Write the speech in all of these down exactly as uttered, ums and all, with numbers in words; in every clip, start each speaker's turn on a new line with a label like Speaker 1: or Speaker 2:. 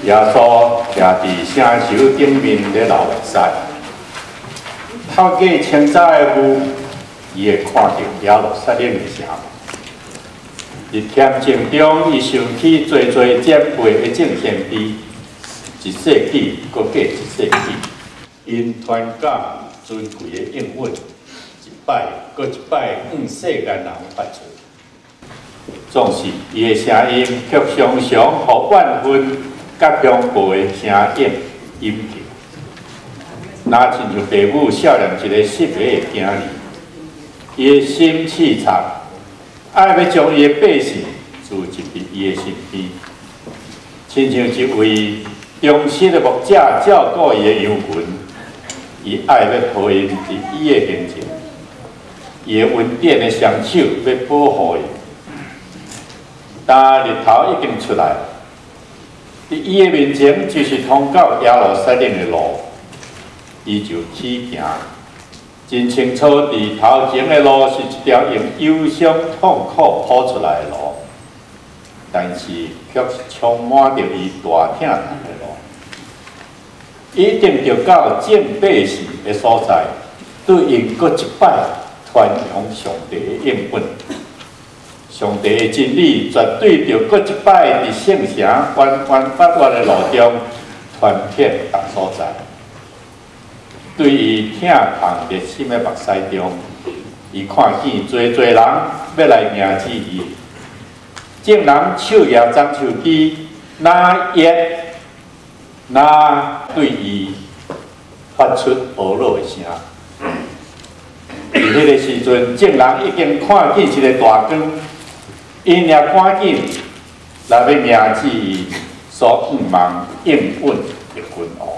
Speaker 1: 耶稣徛伫城墙顶面咧流目屎，透过清早的雾，伊会看到耶路撒冷的城。日添正中，伊想起最最前辈的正先知，一世纪搁过一世纪，因传讲尊贵的应允，一摆搁一摆向世间人发出。总是伊的声音，却常常互万分甲恐怖的声音引起。若亲像父母少年一个失迷的囝儿，伊的心刺插，爱要将伊的百姓住进伫伊的身边，亲像一位忠心的牧者照顾伊的羊群，伊爱要抱因伫伊的面前，伊的温典的双手要保护伊。当日头已经出来，伫伊的面前就是通到耶路撒冷的路，伊就起行。真清楚，伫头前的路是一条用忧伤痛苦铺出来的路，但是却是充满着伊大疼痛的路。一定着到正百姓的所在，对因搁一摆传扬上帝的应允。上帝的真理绝对着搁一摆伫圣城圆圆发达的路中传遍各所在。对于疼痛热心的目屎中，伊看见侪侪人要来迎接伊，众人手也张手机，哪一哪对伊发出咾落的声。伫迄个时阵，众人已经看见一个大光。因也赶紧来要迎接伊所盼望应允的君王。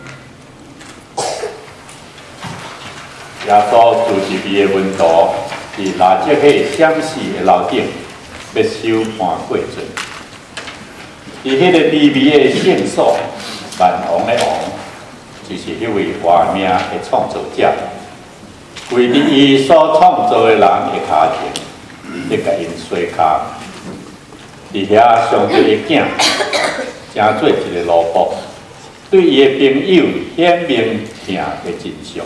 Speaker 1: 耶稣主是伊的门徒， 伫垃圾迄闪烁的楼顶，要收盘过阵。伫迄个微微的线索，万王的王，就是迄位活命的创造者，为伫伊所创造的人的脚前，要甲因洗骹。伫遐上帝的囝，成做一个奴仆，对伊的朋友显明疼的真相。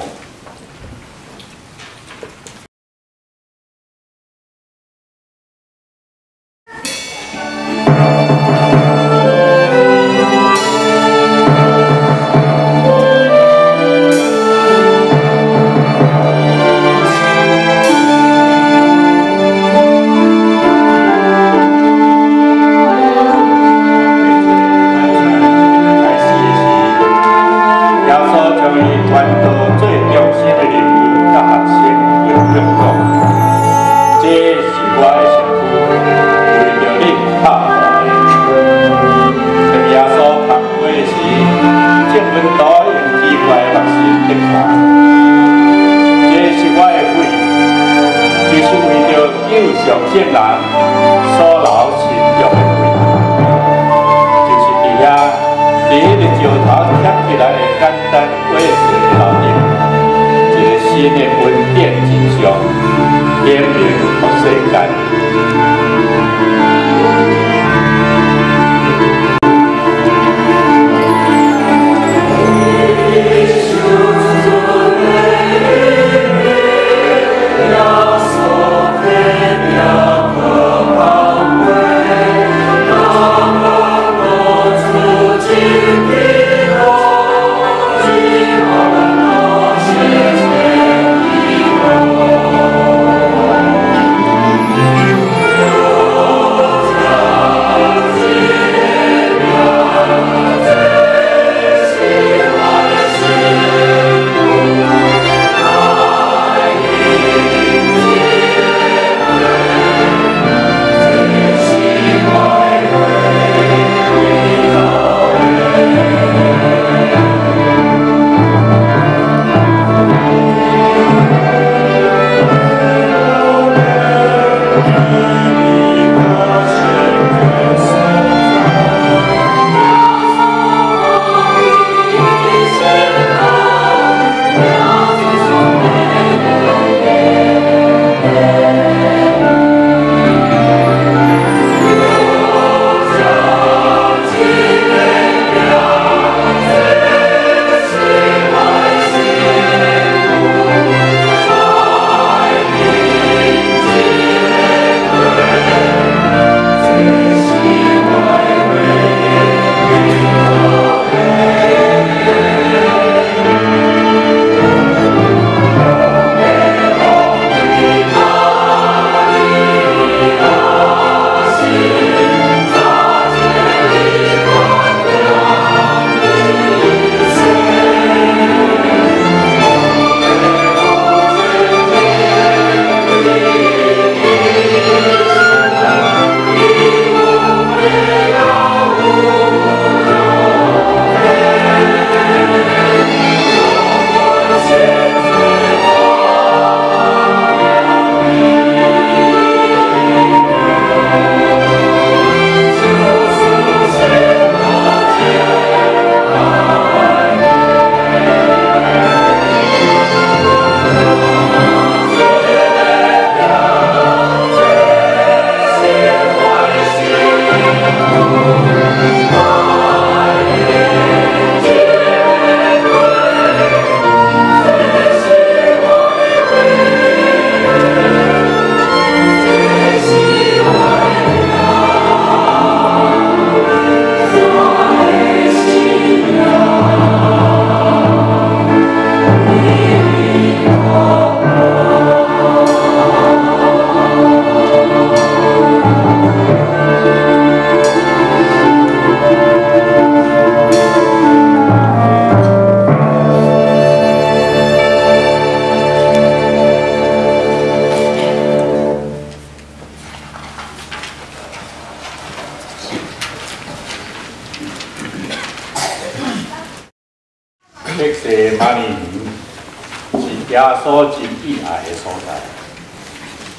Speaker 1: 世万年是耶稣真喜爱的所在。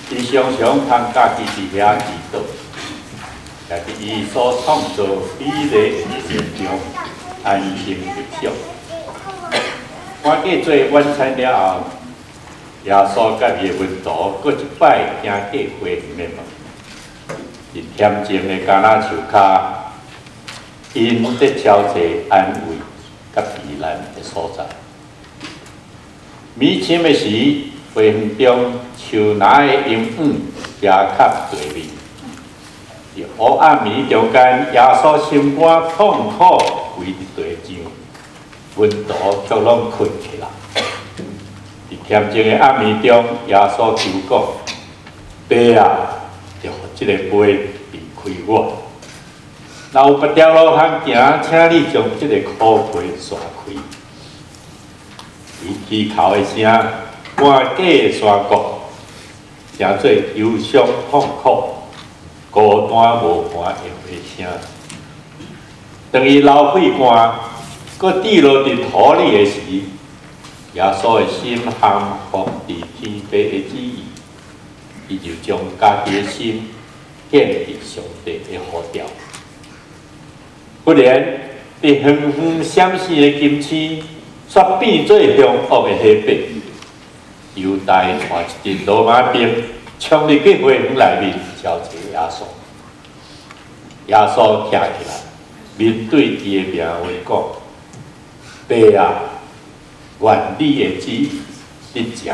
Speaker 1: 伊常常通家己伫遐祈祷，也伫伊所创造美丽的心中安心入宿。赶过做晚餐了后，耶稣甲伊的门徒搁一摆行过花园的门，伫恬静的橄榄树骹，因伫挑找安慰甲避难的所在。暝深的时，花园中树林的阴影也较大味。伫黑暗暝中间，耶稣心肝痛苦规日地上，门徒却拢困起来。伫恬静的暗暝中，耶稣求讲：“爸啊，就互即个杯离开我。若有别条路通行，请你将即个苦杯刷开。”伊祈求的声，半假的山谷，成做忧伤痛苦、孤单无伴的回声。当伊流血汗，搁滴落伫土里的时，耶稣的心降服伫天父的旨意，伊就将家己的心献伫上帝的呼召。忽然，伫远远闪闪的金星，煞变做凶恶的黑白。犹大带一支罗马兵冲入去花园内面招找耶稣。耶稣站起来，面对伊的命运讲：“爸啊，愿你的旨意得成。”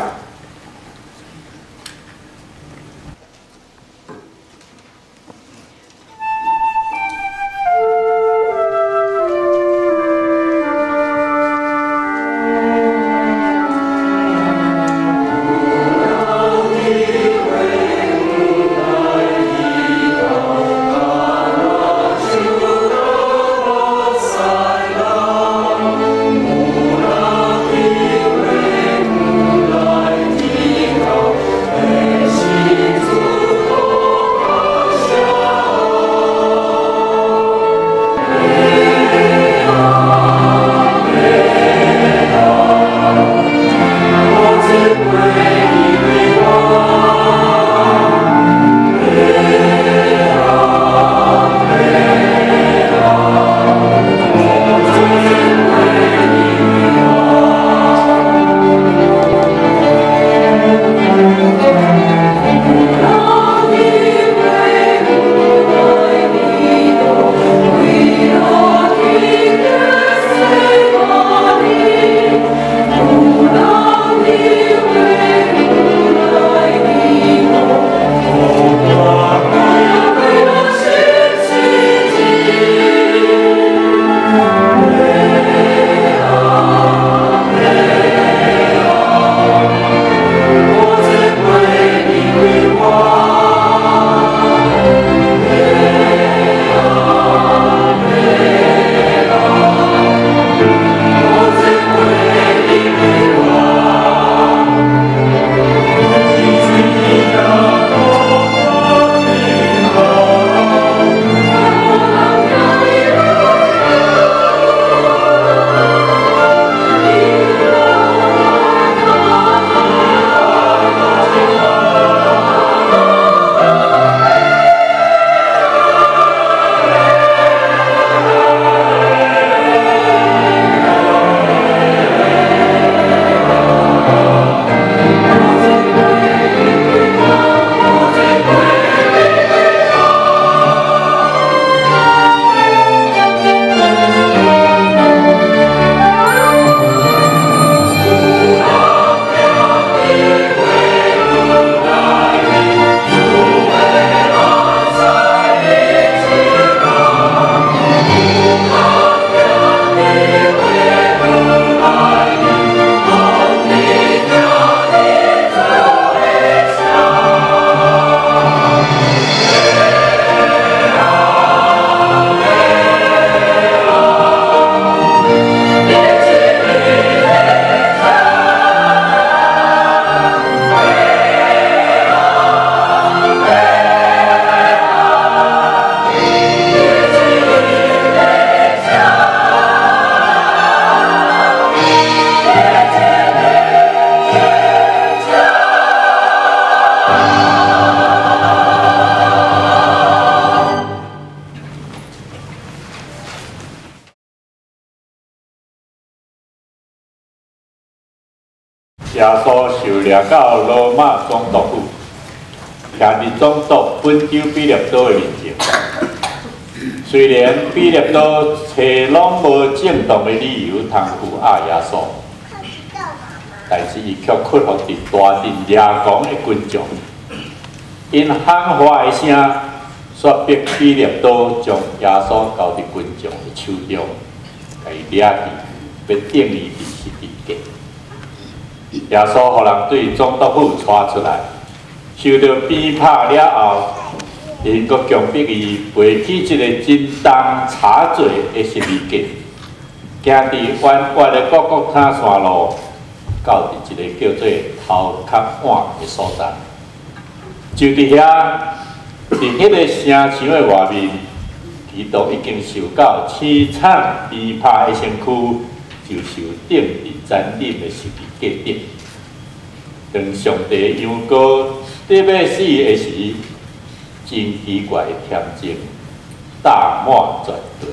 Speaker 1: 耶稣受掠到罗马总督府，徛伫总督本州比列多的面前。虽然比列多找拢无正当的理由通负压耶稣，但是伊却屈服伫大阵掠狂的群众，因喊话的声，说逼比列多将耶稣交伫群众的手中，甲伊掠去，要定伊伫十字架。耶稣互人对总督府带出来，受到鞭拍了后，因阁强迫伊背起一个真重查罪的十字架，行伫弯弯的各各他山路，到伫一个叫做头壳碗的所在。就伫遐，伫迄个城墙的外面，基督已经受到凄惨鞭拍的身躯，就受钉伫残忍的十字架顶。当上帝羊羔得要死的时，真奇怪的恬静，大满全地。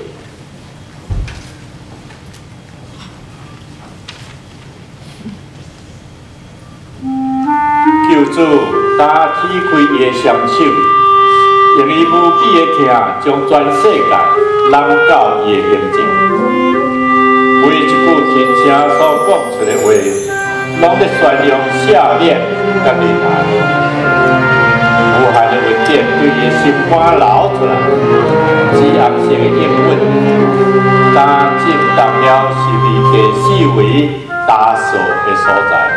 Speaker 1: 救主打踢开伊的双手，用伊无比的疼，将全世界揽到伊的面前。每一句天声所讲出的话，拢在宣扬赦免甲仁爱。无限的文件对伊的心肝流出来，紫红色的英文，当进到了十字架四围打扫的所在。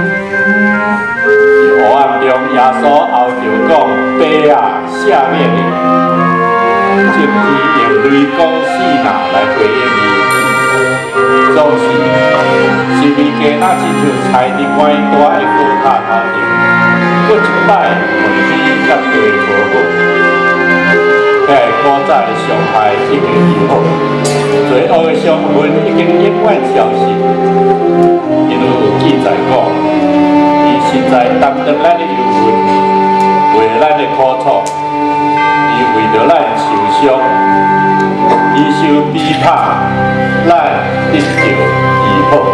Speaker 1: 伫黑暗中，耶稣后就讲：“爸啊，赦免你！”即天用雷公四呐来回应伊。总是十字架那亲像踩伫宽大的高塔头顶，搁一摆问天甲地无好，遐古早的伤害已经愈好，罪恶的伤痕已经永远消失，因为有记载讲，伊实在担当咱的忧患，为咱的苦楚，伊为着咱受伤，伊受鞭拍，咱得到医好。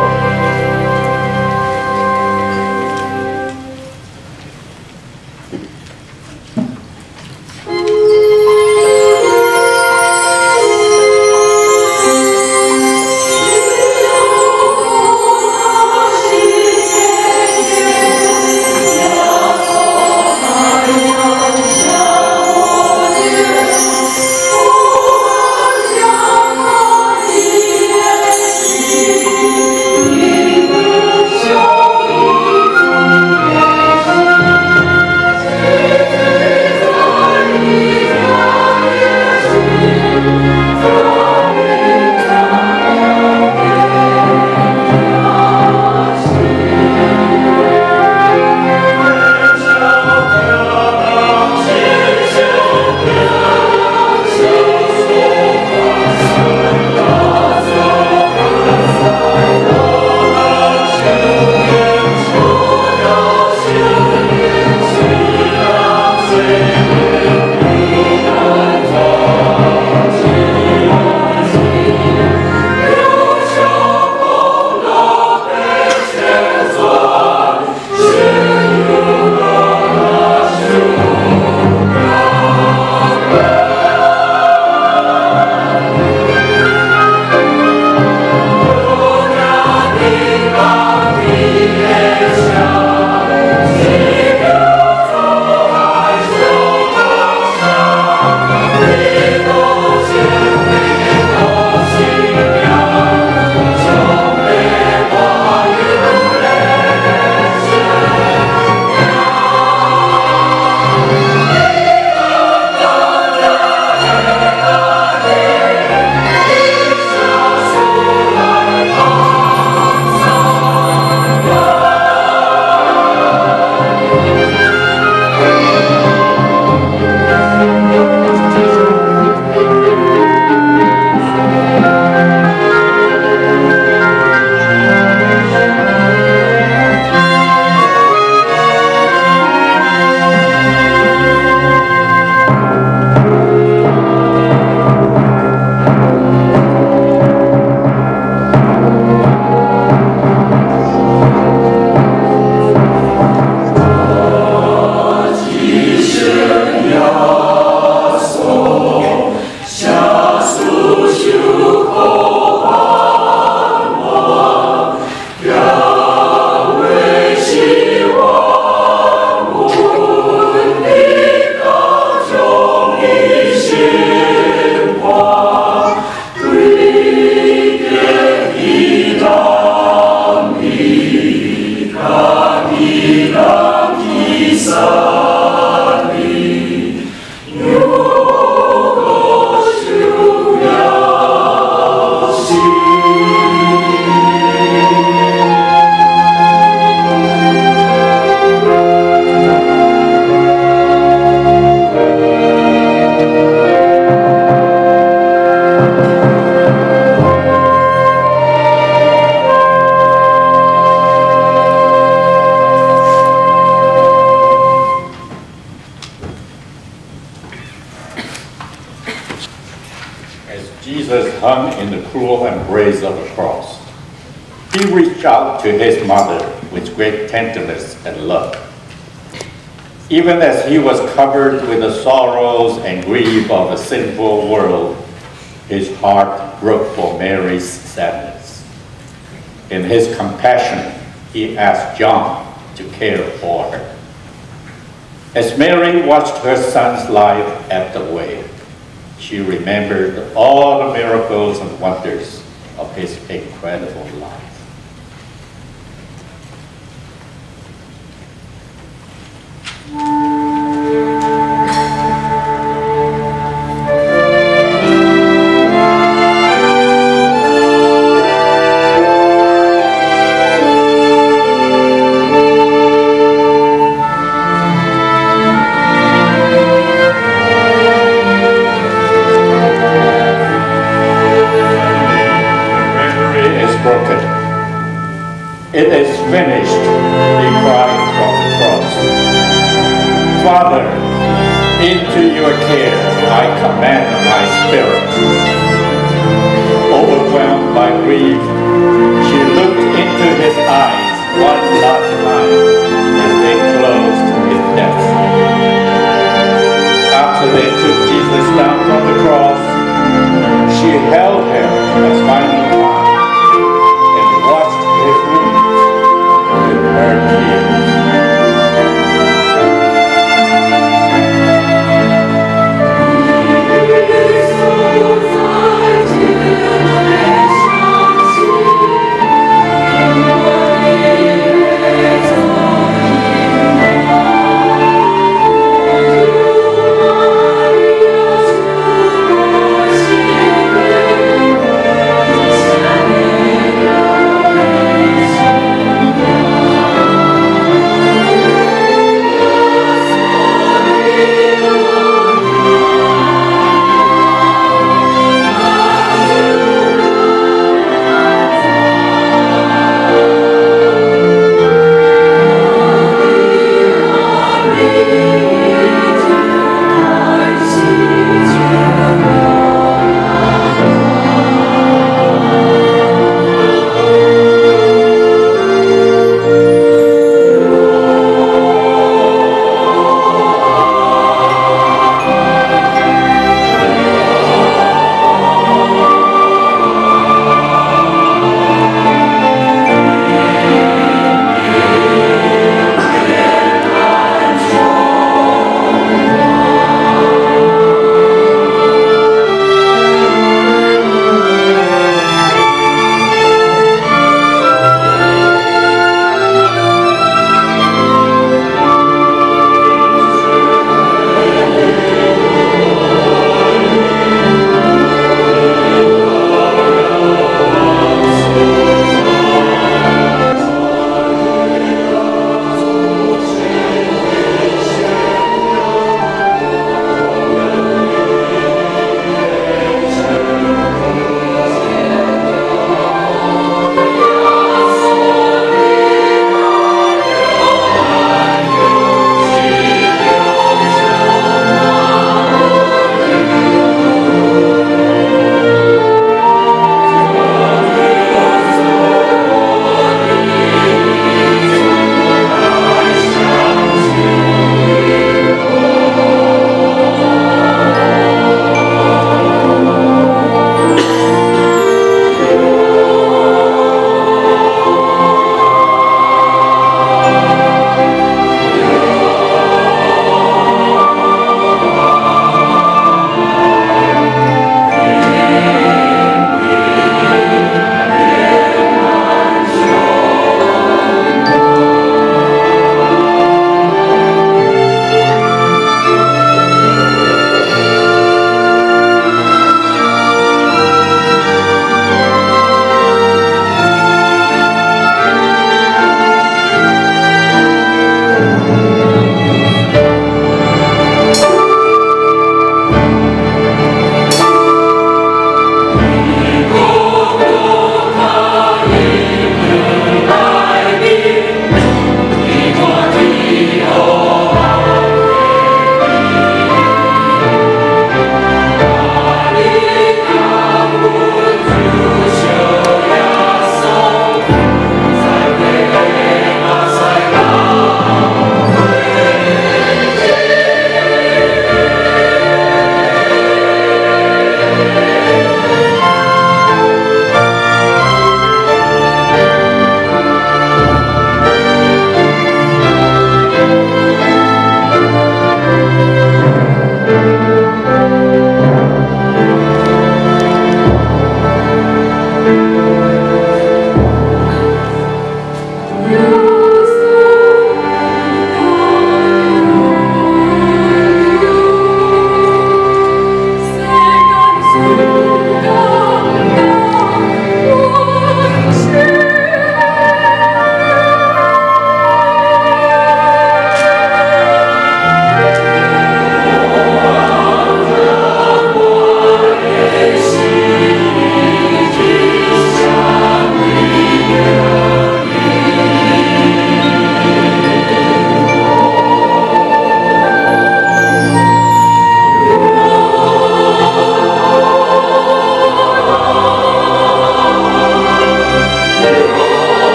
Speaker 2: Thank you.
Speaker 1: Jesus hung in the cruel embrace of the cross. He reached out to his mother with great tenderness and love. Even as he was covered with the sorrows and grief of a sinful world, his heart broke for Mary's sadness. In his compassion, he asked John to care for her. As Mary watched her son's life ebb away, she remembered all the miracles and wonders of his incredible life. It is finished, he cried from the cross. Father, into your care I commend my spirit. Overwhelmed by grief, she looked into his eyes one last time as they closed his death. After they took Jesus down from the cross, she held him as finally